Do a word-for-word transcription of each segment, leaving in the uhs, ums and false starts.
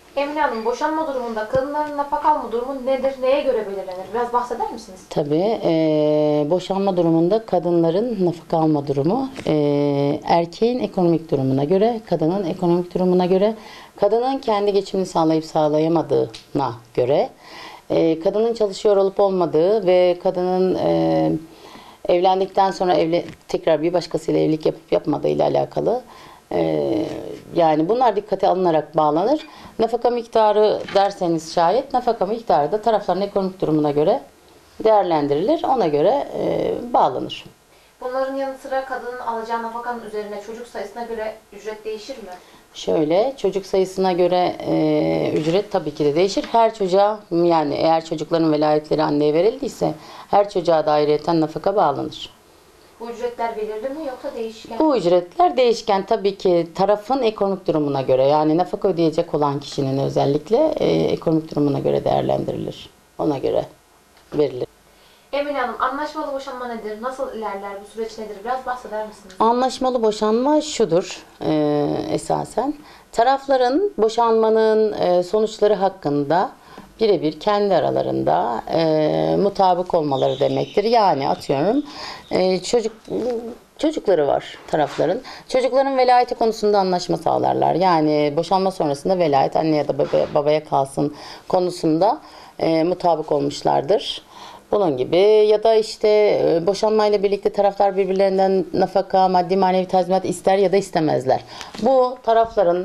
Emine Hanım, boşanma durumunda kadınların nafaka alma durumu nedir, neye göre belirlenir? Biraz bahseder misiniz? Tabii e, boşanma durumunda kadınların nafaka alma durumu e, erkeğin ekonomik durumuna göre, kadının ekonomik durumuna göre, kadının kendi geçimini sağlayıp sağlayamadığına göre, e, kadının çalışıyor olup olmadığı ve kadının e, evlendikten sonra evli, tekrar bir başkasıyla evlilik yapıp yapmadığı ile alakalı. Ee, yani bunlar dikkate alınarak bağlanır. Nafaka miktarı derseniz şayet nafaka miktarı da tarafların ekonomik durumuna göre değerlendirilir. Ona göre e, bağlanır. Bunların yanı sıra kadının alacağı nafakanın üzerine çocuk sayısına göre ücret değişir mi? Şöyle çocuk sayısına göre e, ücret tabii ki de değişir. Her çocuğa yani eğer çocukların velayetleri anneye verildiyse her çocuğa da ayrıyeten nafaka bağlanır. Bu ücretler belirli mi yoksa değişken? Bu ücretler değişken tabii ki tarafın ekonomik durumuna göre yani nafaka ödeyecek olan kişinin özellikle e, ekonomik durumuna göre değerlendirilir. Ona göre verilir. Emine Hanım, anlaşmalı boşanma nedir? Nasıl ilerler? Bu süreç nedir? Biraz bahseder misiniz? Anlaşmalı boşanma şudur e, esasen. Tarafların boşanmanın e, sonuçları hakkında birebir kendi aralarında e, mutabık olmaları demektir. Yani atıyorum e, çocuk çocukları var tarafların. Çocukların velayeti konusunda anlaşma sağlarlar. Yani boşanma sonrasında velayet anne ya da baba, babaya kalsın konusunda e, mutabık olmuşlardır. Bunun gibi ya da işte e, boşanmayla birlikte taraflar birbirlerinden nafaka, maddi manevi tazminat ister ya da istemezler. Bu tarafların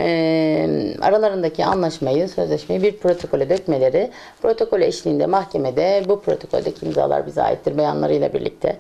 e, aralarındaki anlaşmayı, sözleşmeyi bir protokole dökmeleri, protokol eşliğinde mahkemede bu protokoldeki imzalar bize aittir beyanlarıyla birlikte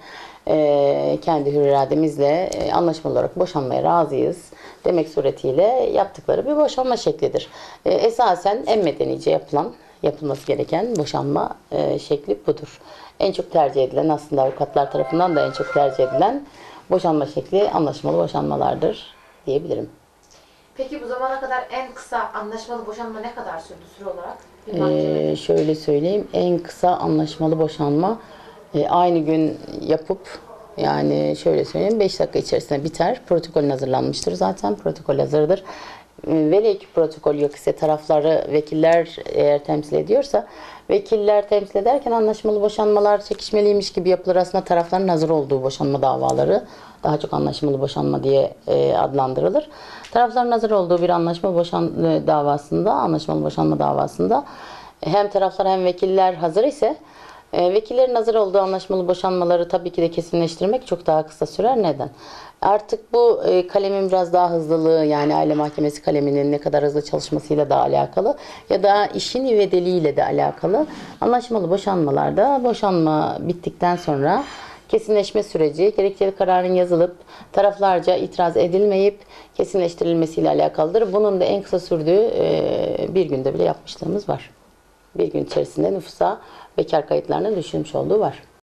e, kendi hür irademizle e, anlaşmalı olarak boşanmaya razıyız demek suretiyle yaptıkları bir boşanma şeklidir. E, esasen en medenice yapılan yapılması gereken boşanma e, şekli budur. En çok tercih edilen aslında avukatlar tarafından da en çok tercih edilen boşanma şekli anlaşmalı boşanmalardır diyebilirim. Peki bu zamana kadar en kısa anlaşmalı boşanma ne kadar sürdü süre olarak? Bir mahkemede. E, şöyle söyleyeyim en kısa anlaşmalı boşanma e, aynı gün yapıp yani şöyle söyleyeyim beş dakika içerisinde biter. Protokolün hazırlanmıştır zaten. Protokol hazırdır. Velev ki protokol yok ise tarafları vekiller eğer temsil ediyorsa vekiller temsil ederken anlaşmalı boşanmalar çekişmeliymiş gibi yapılır. Aslında tarafların hazır olduğu boşanma davaları daha çok anlaşmalı boşanma diye e, adlandırılır. Tarafların hazır olduğu bir anlaşma boşan davasında, anlaşmalı boşanma davasında hem taraflar hem vekiller hazır ise e, vekillerin hazır olduğu anlaşmalı boşanmaları tabii ki de kesinleştirmek çok daha kısa sürer. Neden? Artık bu e, kalemin biraz daha hızlılığı yani aile mahkemesi kaleminin ne kadar hızlı çalışmasıyla da alakalı ya da işin ivedeliğiyle de alakalı. Anlaşmalı boşanmalarda boşanma bittikten sonra kesinleşme süreci gerekçeli kararın yazılıp taraflarca itiraz edilmeyip kesinleştirilmesiyle alakalıdır. Bunun da en kısa sürdüğü e, bir günde bile yapmışlığımız var. Bir gün içerisinde nüfusa bekar kayıtlarının düşülmüş olduğu var.